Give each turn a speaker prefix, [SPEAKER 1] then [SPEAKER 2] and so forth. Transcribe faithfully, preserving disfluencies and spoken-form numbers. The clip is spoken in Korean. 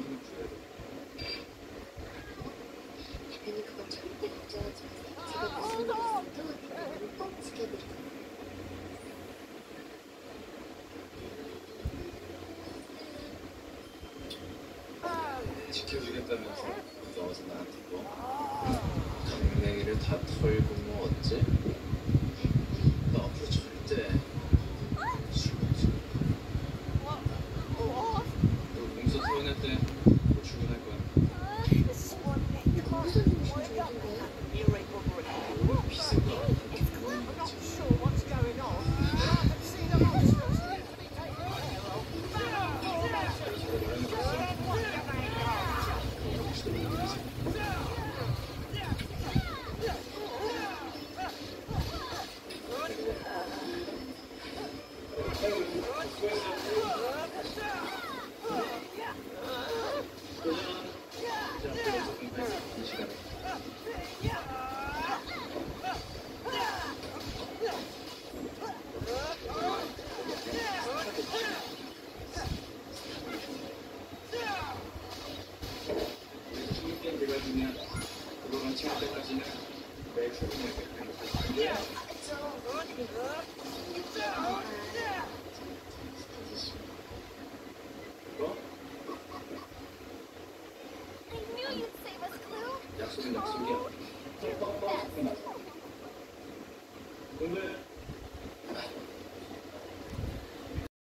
[SPEAKER 1] 대표님 그건 절대 걱정하지 마세요. 제가 무슨 일 있어도 대표님을 꼭 지켜드릴게요.
[SPEAKER 2] 지켜주겠다면서 너 어서 나한테 뭐 강냉이를 다 털고 뭐 어째? 너 앞으로 절대 술 먹지 마. 너 공서 토해낼 때 뭐 출근할 거야?
[SPEAKER 1] 근데 공부선생님 무슨 중인가요?
[SPEAKER 2] 우리 비서가 그런 거지. 그거만 채울 때까지는 매일 출근해야 돼.
[SPEAKER 1] 그쵸.